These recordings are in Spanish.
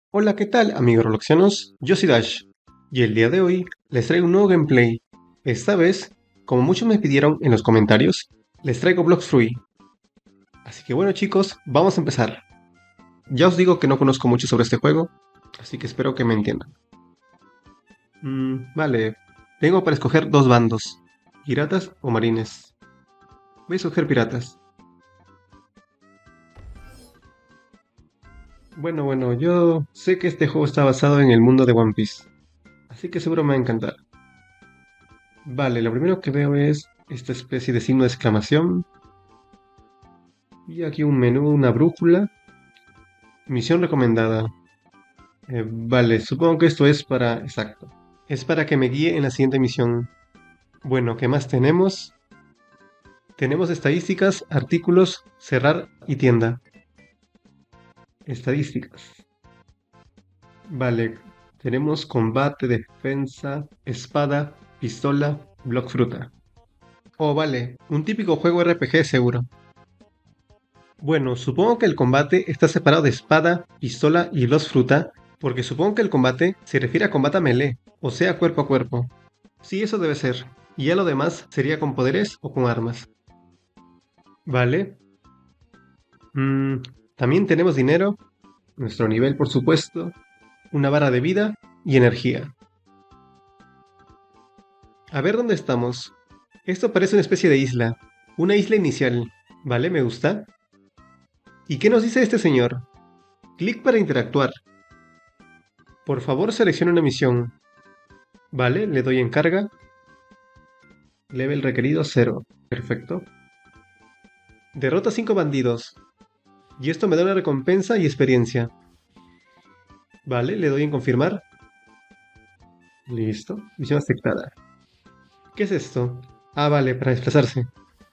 Hola, ¿qué tal, amigos Robloxianos? Yo soy Dash, y el día de hoy les traigo un nuevo gameplay. Esta vez, como muchos me pidieron en los comentarios, les traigo Blox Fruit. Así que bueno, chicos, vamos a empezar. Ya os digo que no conozco mucho sobre este juego, así que espero que me entiendan. Vale, tengo para escoger dos bandos, piratas o marines. Voy a escoger piratas. Bueno, yo sé que este juego está basado en el mundo de One Piece, así que seguro me va a encantar. Vale, lo primero que veo es esta especie de signo de exclamación. Y aquí un menú, una brújula. Misión recomendada. Vale, supongo que esto es para... Exacto. Es para que me guíe en la siguiente misión. Bueno, ¿qué más tenemos? Tenemos estadísticas, artículos, cerrar y tienda. Estadísticas. Vale, tenemos combate, defensa, espada, pistola, block fruta. Oh, vale, un típico juego RPG seguro. Bueno, supongo que el combate está separado de espada, pistola y los fruta, porque supongo que el combate se refiere a combate a melee, o sea, cuerpo a cuerpo. Sí, eso debe ser. Y ya lo demás sería con poderes o con armas. Vale. Mm, También tenemos dinero, nuestro nivel por supuesto, una barra de vida y energía. A ver dónde estamos. Esto parece una especie de isla. Una isla inicial. Vale, me gusta. ¿Y qué nos dice este señor? Clic para interactuar. Por favor, seleccione una misión. Vale, le doy en carga. Level requerido 0. Perfecto. Derrota 5 bandidos. Y esto me da una recompensa y experiencia. Vale, le doy en confirmar. Listo. Misión aceptada. ¿Qué es esto? Ah, vale, para desplazarse.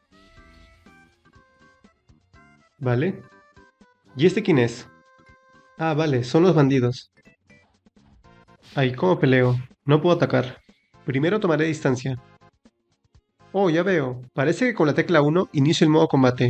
Vale. ¿Y este quién es? Ah, vale, son los bandidos. Ay, ¿cómo peleo? No puedo atacar. Primero tomaré distancia. Oh, ya veo. Parece que con la tecla 1 inicio el modo combate.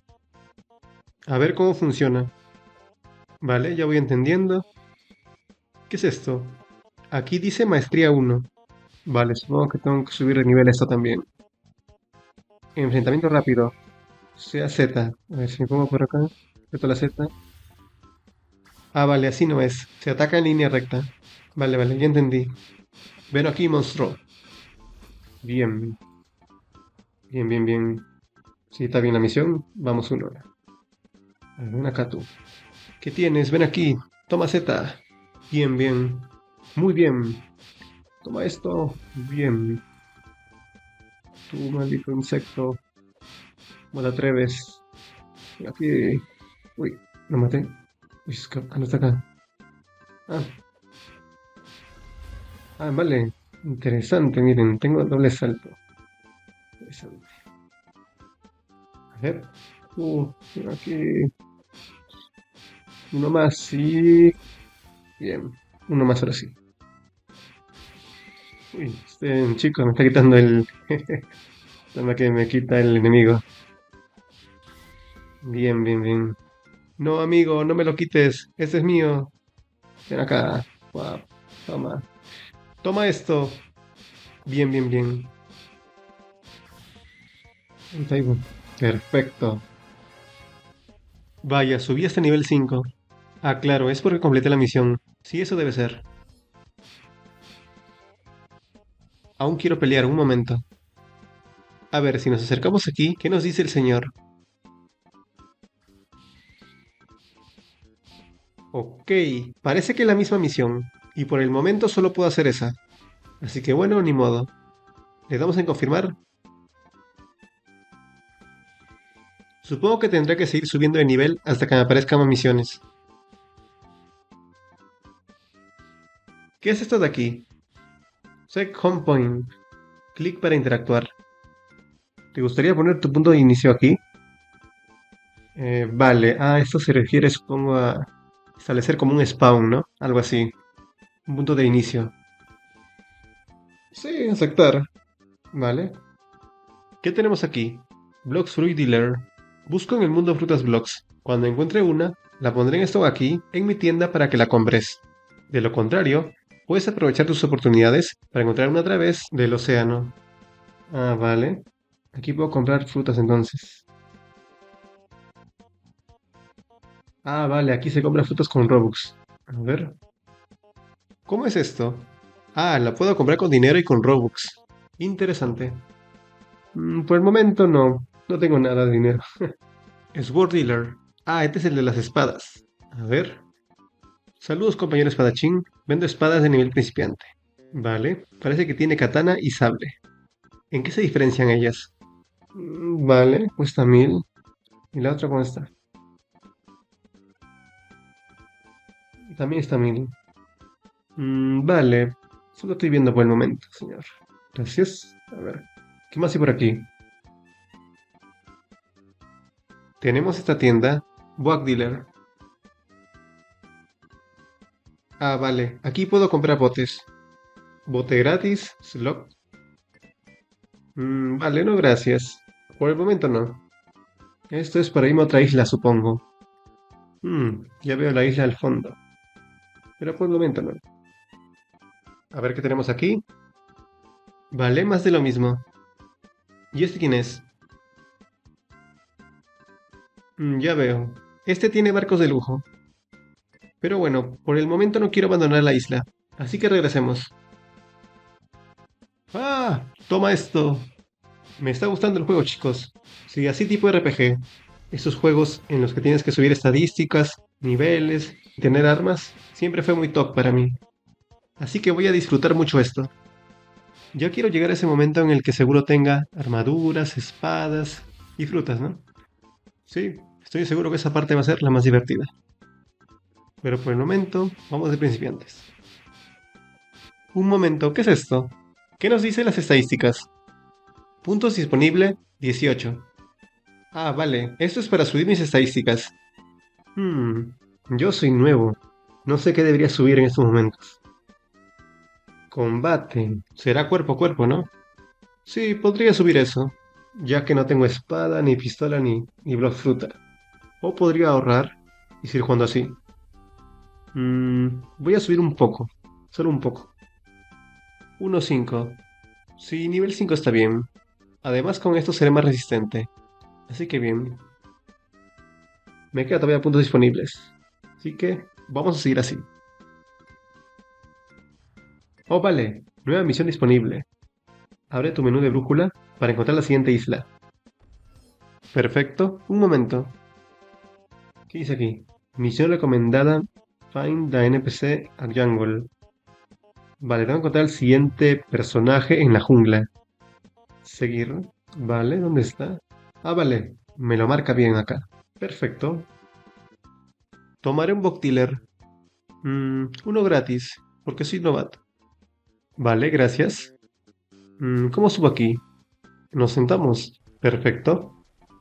A ver cómo funciona. Vale, ya voy entendiendo. ¿Qué es esto? Aquí dice maestría 1. Vale, supongo que tengo que subir de nivel esto también. Enfrentamiento rápido. Sea Z. A ver si me pongo por acá. Aprieto la Z. Ah, vale, así no es. Se ataca en línea recta. Vale, ya entendí. Ven aquí, monstruo. Bien, bien. Si está bien la misión, vamos una hora. A ver, ven acá tú. ¿Qué tienes? Ven aquí. Toma Z. Bien. Muy bien. Toma esto. Bien. Tú, maldito insecto. ¿Cómo te atreves? Ven aquí. Uy, lo maté. Uy, no está acá. Ah, vale. Interesante, miren, tengo doble salto. Interesante. A ver. Ven aquí. Uno más, sí. Bien. Uno más ahora sí. Uy, este chico me está quitando el... Nada que me quita el enemigo. Bien. No, amigo, no me lo quites. Ese es mío. Ven acá. Guau, toma. Toma esto. Bien. Ahí va. Perfecto. Vaya, subí hasta nivel 5. Ah, claro, es porque completé la misión. Sí, eso debe ser. Aún quiero pelear un momento. A ver, si nos acercamos aquí, ¿qué nos dice el señor? Ok, parece que es la misma misión. Y por el momento solo puedo hacer esa. Así que bueno, ni modo. Le damos en confirmar. Supongo que tendré que seguir subiendo de nivel hasta que me aparezcan más misiones. ¿Qué es esto de aquí? Set Home Point. Clic para interactuar. ¿Te gustaría poner tu punto de inicio aquí? Vale, esto se refiere, supongo, a establecer como un spawn, ¿no? Algo así. Un punto de inicio. Sí, aceptar. Vale. ¿Qué tenemos aquí? Blocks Fruit Dealer. Busco en el mundo frutas blocks. Cuando encuentre una, La pondré en stock aquí, en mi tienda, para que la compres. De lo contrario, puedes aprovechar tus oportunidades para encontrarme a través del océano. Ah, vale. Aquí puedo comprar frutas entonces. Ah, vale, aquí se compran frutas con Robux. A ver, ¿cómo es esto? Ah, la puedo comprar con dinero y con Robux. Interesante. Por el momento no. No tengo nada de dinero. Sword Dealer. Ah, este es el de las espadas. A ver. Saludos, compañero espadachín. Vendo espadas de nivel principiante. Vale. Parece que tiene katana y sable. ¿En qué se diferencian ellas? Vale, cuesta 1000. ¿Y la otra cómo está? También está 1000. Vale. Solo estoy viendo por el momento, señor. Gracias. A ver. ¿Qué más hay por aquí? Tenemos esta tienda. Bug Dealer. Ah, vale. Aquí puedo comprar botes. Bote gratis. Slot. Vale, no, gracias. Por el momento no. Esto es para irme a otra isla, supongo. Ya veo la isla al fondo. Pero por el momento no. A ver qué tenemos aquí. Vale, más de lo mismo. ¿Y este quién es? Ya veo. Este tiene barcos de lujo. Pero bueno, por el momento no quiero abandonar la isla. Así que regresemos. ¡Ah! Toma esto. Me está gustando el juego, chicos. Sí, así tipo RPG. Esos juegos en los que tienes que subir estadísticas, niveles, y tener armas, siempre fue muy top para mí. Así que voy a disfrutar mucho esto. Yo quiero llegar a ese momento en el que seguro tenga armaduras, espadas y frutas, ¿no? Sí, estoy seguro que esa parte va a ser la más divertida. Pero por el momento, vamos de principiantes. Un momento, ¿qué es esto? ¿Qué nos dicen las estadísticas? Puntos disponible, 18. Ah, vale, esto es para subir mis estadísticas. Hmm, yo soy nuevo. No sé qué debería subir en estos momentos. Combate. Será cuerpo a cuerpo, ¿no? Sí, podría subir eso, ya que no tengo espada, ni pistola, ni block fruta. O podría ahorrar y seguir jugando así. Voy a subir un poco, solo un poco. 1.5. Sí, nivel 5 está bien. Además, con esto seré más resistente. Así que bien. Me quedan todavía puntos disponibles. Así que vamos a seguir así. Oh, vale. Nueva misión disponible. Abre tu menú de brújula para encontrar la siguiente isla. Perfecto. Un momento. ¿Qué dice aquí? Misión recomendada. Find the NPC at Jungle. Vale, tengo que encontrar el siguiente personaje en la jungla. Seguir. Vale, ¿dónde está? Ah, vale. Me lo marca bien acá. Perfecto. Tomaré un Boctiller. Uno gratis, porque soy novato. Vale, gracias. ¿Cómo subo aquí? Nos sentamos. Perfecto.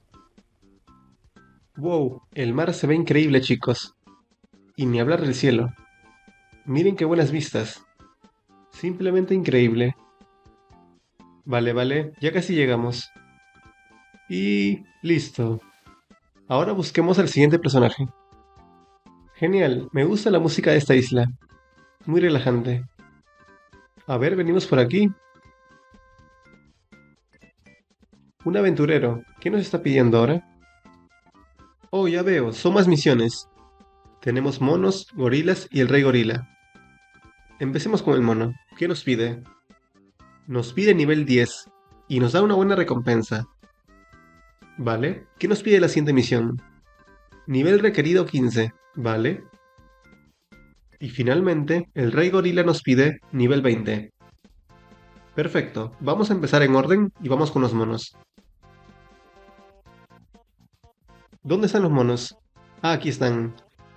Wow, el mar se ve increíble, chicos. Y ni hablar del cielo. Miren qué buenas vistas. Simplemente increíble. Vale, vale, ya casi llegamos. Y listo. Ahora busquemos al siguiente personaje. Genial, me gusta la música de esta isla. Muy relajante. A ver, venimos por aquí. Un aventurero. ¿Qué nos está pidiendo ahora? Oh, ya veo, son más misiones. Tenemos monos, gorilas y el rey gorila. Empecemos con el mono. ¿Qué nos pide? Nos pide nivel 10 y nos da una buena recompensa. Vale. ¿Qué nos pide la siguiente misión? Nivel requerido 15. Vale. Y finalmente, el rey gorila nos pide nivel 20. Perfecto. Vamos a empezar en orden y vamos con los monos. ¿Dónde están los monos? Ah, aquí están.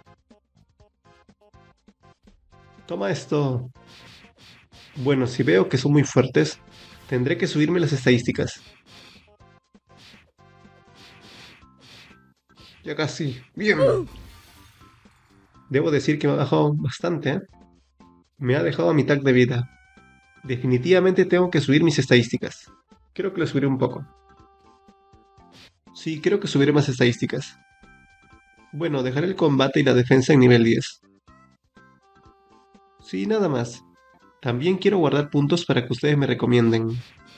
Toma esto. Bueno, si veo que son muy fuertes, tendré que subirme las estadísticas. Ya casi. Bien. Debo decir que me ha bajado bastante, ¿eh? Me ha dejado a mitad de vida. Definitivamente tengo que subir mis estadísticas. Creo que lo subiré un poco. Sí, creo que subiré más estadísticas. Bueno, dejaré el combate y la defensa en nivel 10. Sí, nada más. También quiero guardar puntos para que ustedes me recomienden.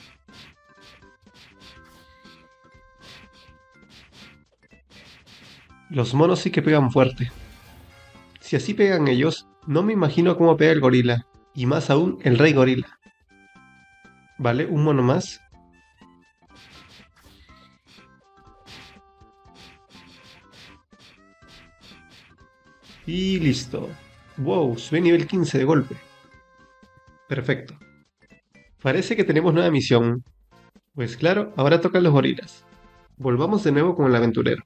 Los monos sí que pegan fuerte. Si así pegan ellos, no me imagino cómo pega el gorila. Y más aún, el rey gorila. Vale, un mono más. Y listo. Wow, subí nivel 15 de golpe. Perfecto. Parece que tenemos nueva misión. Pues claro, ahora tocan los gorilas. Volvamos de nuevo con el aventurero.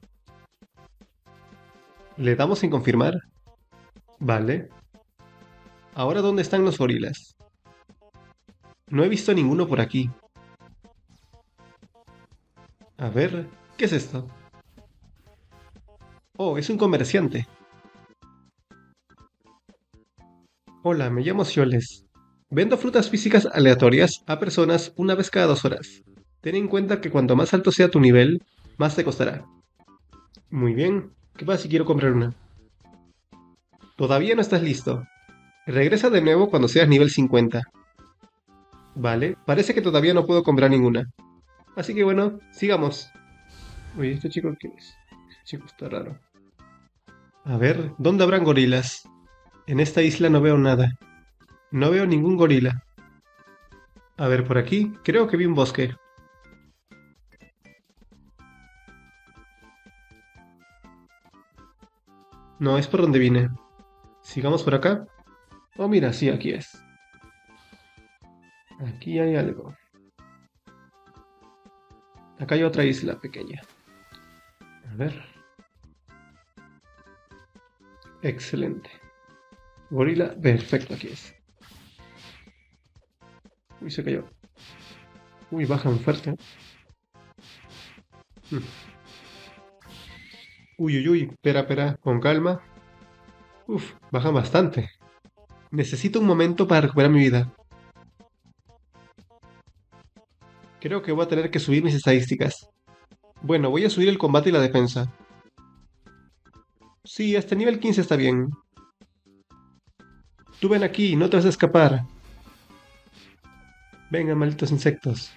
Le damos en confirmar. Vale. Ahora, ¿dónde están los gorilas? No he visto ninguno por aquí. A ver, ¿qué es esto? Oh, es un comerciante. Hola, me llamo Cioles. Vendo frutas físicas aleatorias a personas una vez cada 2 horas. Ten en cuenta que cuanto más alto sea tu nivel, más te costará. Muy bien. ¿Qué pasa si quiero comprar una? Todavía no estás listo. Regresa de nuevo cuando seas nivel 50. Vale, parece que todavía no puedo comprar ninguna. Así que bueno, sigamos. Oye, ¿este chico qué es? Este chico está raro. A ver, ¿dónde habrán gorilas? En esta isla no veo nada. No veo ningún gorila. A ver, por aquí, creo que vi un bosque. No, es por donde vine. Sigamos por acá. Oh, mira, sí, aquí es. Aquí hay algo. Acá hay otra isla pequeña. A ver. Excelente. Gorila, perfecto, aquí es. Uy, se cayó. Uy, bajan fuerte. Mm. Uy, uy, uy, espera, espera, con calma. Uf, bajan bastante. Necesito un momento para recuperar mi vida. Creo que voy a tener que subir mis estadísticas. Bueno, voy a subir el combate y la defensa. Sí, hasta nivel 15 está bien. Tú ven aquí, no te vas a escapar. Venga, malditos insectos.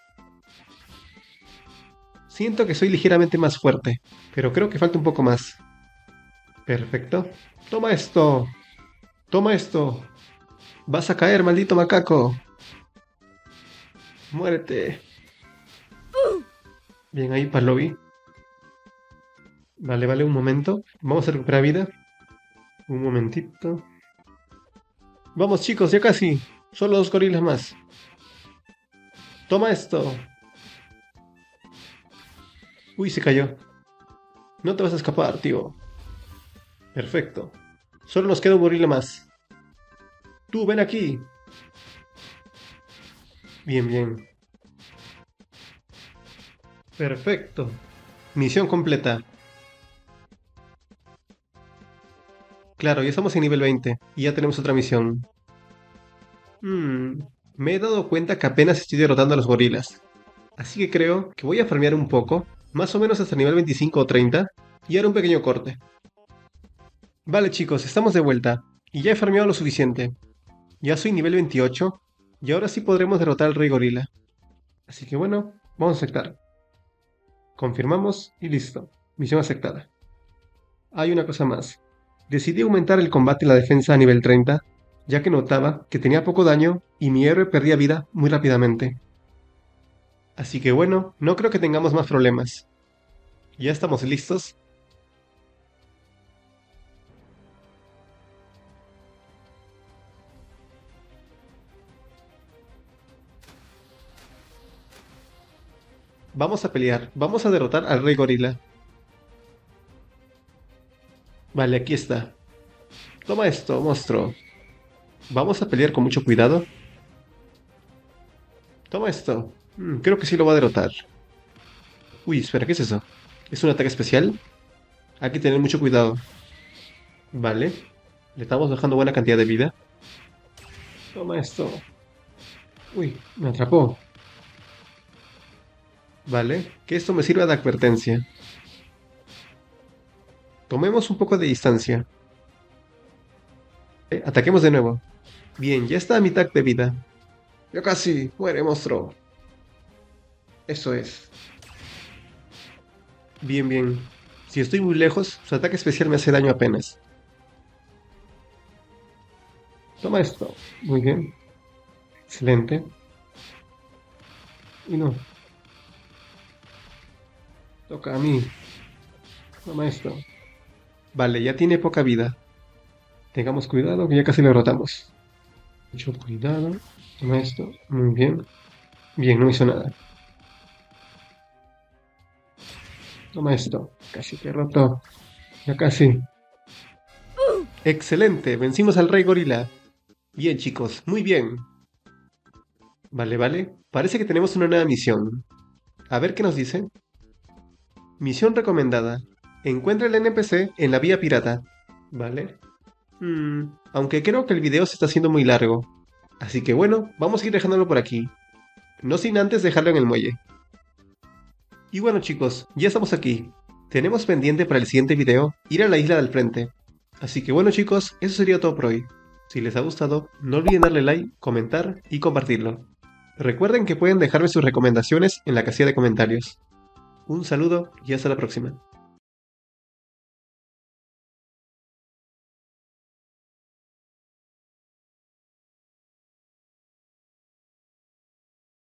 Siento que soy ligeramente más fuerte, pero creo que falta un poco más. Perfecto. Toma esto. Toma esto. Vas a caer, maldito macaco. Muérete. Bien, ahí, Parlovi. Vale, vale, un momento. Vamos a recuperar vida. Un momentito. Vamos, chicos, ya casi. Solo 2 gorilas más. Toma esto. Uy, se cayó. No te vas a escapar, tío. Perfecto. Solo nos queda un gorila más. Tú, ven aquí. Bien, bien. Perfecto. Misión completa. Claro, ya estamos en nivel 20 y ya tenemos otra misión. Hmm, me he dado cuenta que apenas estoy derrotando a los gorilas. Así que creo que voy a farmear un poco, más o menos hasta nivel 25 o 30, y haré un pequeño corte. Vale chicos, estamos de vuelta, y ya he farmeado lo suficiente. Ya soy nivel 28, y ahora sí podremos derrotar al rey gorila. Así que bueno, vamos a aceptar. Confirmamos y listo. Misión aceptada. Hay una cosa más. Decidí aumentar el combate y la defensa a nivel 30, ya que notaba que tenía poco daño y mi héroe perdía vida muy rápidamente. Así que bueno, no creo que tengamos más problemas. ¿Ya estamos listos? Vamos a pelear, vamos a derrotar al rey gorila. Vale, aquí está. Toma esto, monstruo. Vamos a pelear con mucho cuidado. Toma esto. Creo que sí lo va a derrotar. Uy, espera, ¿qué es eso? ¿Es un ataque especial? Hay que tener mucho cuidado. Vale. Le estamos dejando buena cantidad de vida. Toma esto. Uy, me atrapó. Vale. Que esto me sirva de advertencia. Tomemos un poco de distancia. Ataquemos de nuevo. Bien, ya está a mitad de vida. Ya casi, muere, monstruo. Eso es. Bien, bien. Si estoy muy lejos, su ataque especial me hace daño apenas. Toma esto. Muy bien. Excelente. Y no. Toca a mí. Toma esto. Vale, ya tiene poca vida. Tengamos cuidado que ya casi lo derrotamos. Mucho cuidado. Toma esto. Muy bien. Bien, no hizo nada. Toma esto. Casi te roto. Ya casi. Excelente. Vencimos al rey gorila. Bien, chicos. Muy bien. Vale, vale. Parece que tenemos una nueva misión. A ver qué nos dice. Misión recomendada. Encuentra el NPC en la vía pirata. Vale. Aunque creo que el video se está haciendo muy largo. Así que bueno, vamos a ir dejándolo por aquí. No sin antes dejarlo en el muelle. Y bueno chicos, ya estamos aquí. Tenemos pendiente para el siguiente video ir a la isla del frente. Así que bueno chicos, eso sería todo por hoy. Si les ha gustado, no olviden darle like, comentar y compartirlo. Recuerden que pueden dejarme sus recomendaciones en la casilla de comentarios. Un saludo y hasta la próxima.